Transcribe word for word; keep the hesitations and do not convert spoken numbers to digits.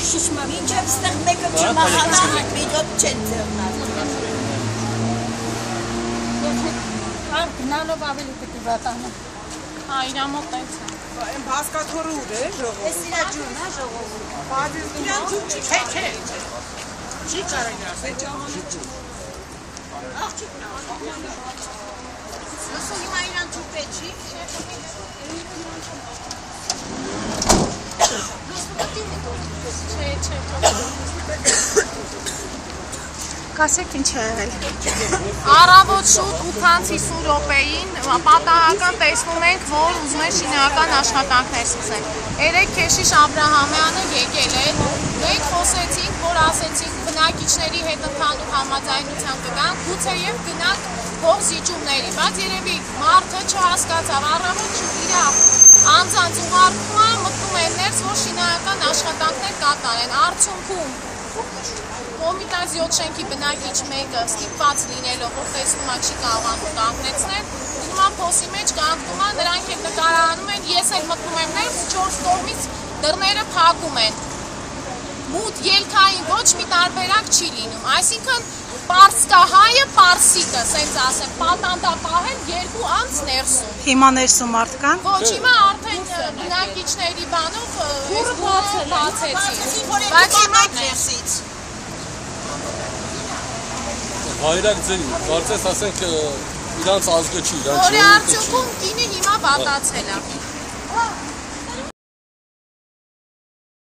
շիշմա, մինչև ստեղ մեկը չմահանա, միդոտ չեն ձեռնալ։ Ար գնալով ավելի պիտի վատանը։ Հա, իրա մոտ տենց է։ Այն բասկաթորը ուր է ժողովուրդ։ Էս իրա ջուրն է ժողովուրդ։ Բադից դու Իրան ջուր չի չէ, չէ։ Չի կարելի ասել ջահանը։ Աղջիկն է։ Լսում հիմա իրան ջուր պետք չի։ Չէ, չէ, Կասեք ինչ է եղել։ Առավոտ շուտ ութից հիսուն րոպեին պատահական տեսնում ենք, որ ուզում են շինական աշխատանքներ սկսել։ Երեկ Քեշիշ Աբրահամյանը եկել է, մենք խոսեցինք, որ ասեցինք բնակիչների հետ ընդհանուր համաձայնության կգանք, գուցեև գնանք փող զիջումների, բայց երևի մարդը չհասկացավ, առավոտ շուտ իր անձանց ուղարկում է, մտնում են ներս, որ շինական աշխատանքներ կատարեն, արդյունքում Կոմիտաց յոթ շենքի բնակիչ մեկը ստիպված լինելով, որ տեսնում է չի կարողանում կանգնեցնել, ուզում է փոսի մեջ կանգնում է, նրանք էլ նկարահանում են, ես էլ մտնում եմ ներս, չորս կողմից դռները փակում են։ Մութ ելքային ոչ մի տարբերակ չի լինում, այսինքն պարսկահայը պարսիկը, սենց ասեմ, պատանդա պահել երկու անց ներսում։ Հիմա ներսում մարդ կան։ Ոչ, հիմա արդեն բնակիչների բանով բացեցին, բայց հիմա ներսից։ Հայրակ ձեն, կարծես ասենք իրանց ազգը չի, իրանց Որի արդյունքում կինը հիմա վատացել է։